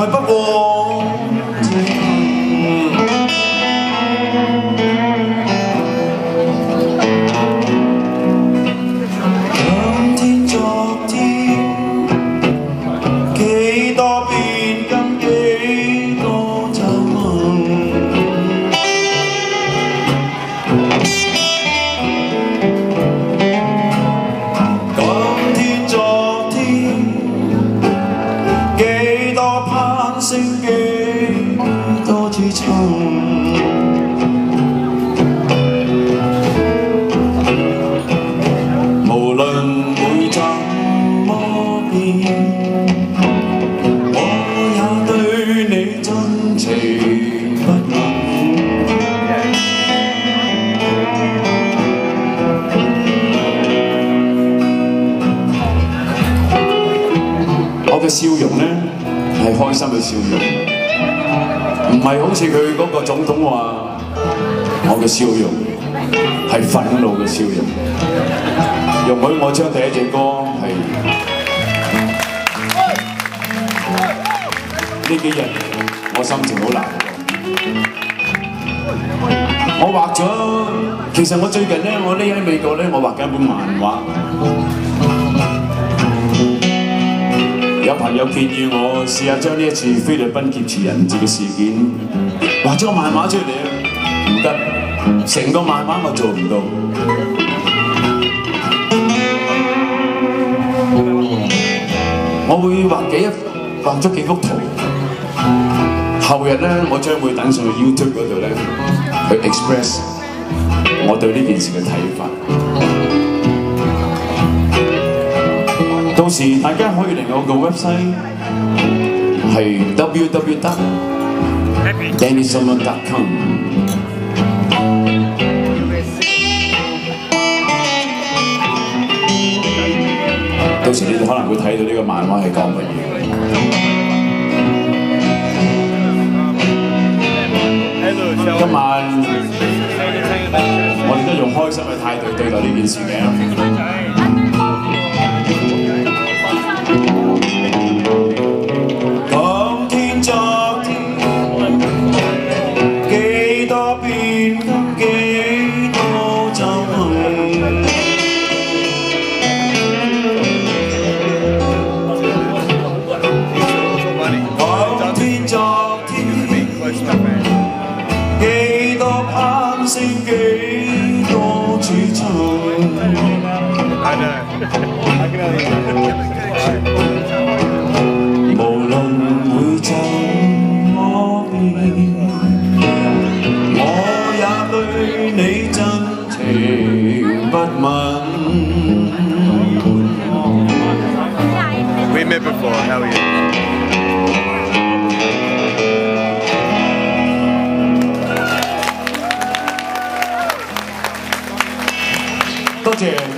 來不往前今天昨天，幾多變更，幾多皺紋。今天昨天，幾多攀升，幾多支撐。無論會怎麼變，我也對你真情不問。我嘅笑容呢，係開心嘅笑容，唔係好似佢嗰個總統話，我嘅笑容係憤怒嘅笑容。容許我將第一隻歌係呢幾日我心情好難過。我畫咗，其實我最近呢，我匿喺美國呢，我畫緊一本漫畫。有朋友建議我試下將呢一次菲律賓劫持人質嘅事件畫咗個漫畫出嚟啊！唔得，成個漫畫我做唔到。我會畫咗幾幅圖，後日咧我將會等上去 YouTube 嗰度咧去 express 我對呢件事嘅睇法。到時大家可以嚟我個 website 係 www.dannysullivan.com。到時你哋可能會睇到呢個漫畫係講乜嘢。今晚我哋都用開心嘅態度對待呢件事嘅。幾多攀升，幾多儲藏。無論會怎麼變，我也對你真情不問。 We met before, how are you? 多謝。